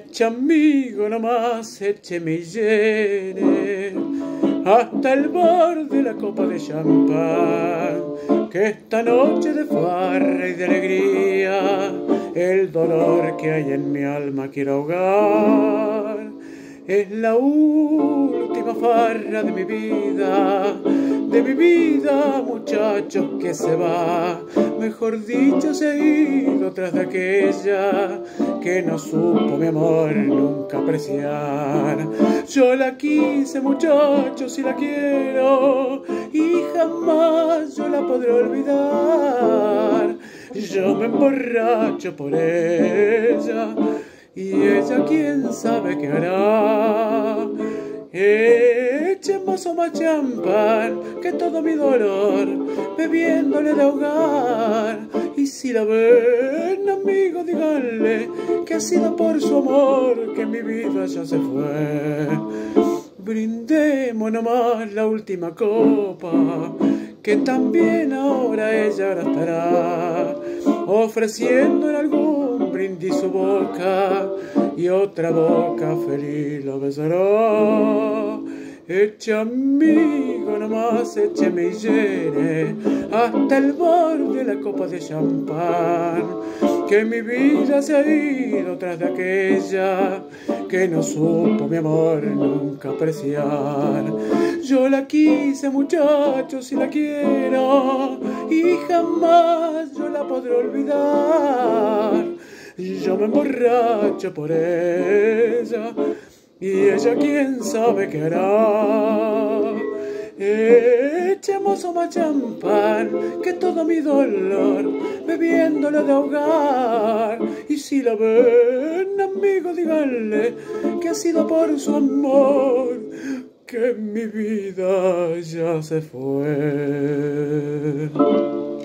eche amigo nomás, écheme y llene hasta el borde de la copa de champán, que esta noche de farra y de alegría el dolor que hay en mi alma quiero ahogar. Es la última farra de mi vida, muchachos, que se va. Mejor dicho, se ha ido tras de aquella que no supo mi amor nunca apreciar. Yo la quise, muchachos, y la quiero, y jamás yo la podré olvidar. Yo me emborracho por ella, y ella quién sabe qué hará. Echemos más champán, que todo mi dolor bebiéndole de ahogar. Y si la ven, amigo, díganle que ha sido por su amor que mi vida ya se fue. Brindemos nomás la última copa, que también ahora ella estará ofreciendo en algún brindis su boca, y otra boca feliz lo besará. Eche amigo nomás, écheme y llene hasta el borde de la copa de champán, que mi vida se ha ido tras de aquella que no supo mi amor nunca apreciar. Yo la quise, muchachos, y la quiero, y jamás yo la podré olvidar. Yo me emborracho por ella, y ella quién sabe qué hará. Echemos más champán, que todo mi dolor bebiéndole de ahogar. Y si la ven, amigo, díganle que ha sido por su amor que mi vida ya se fue.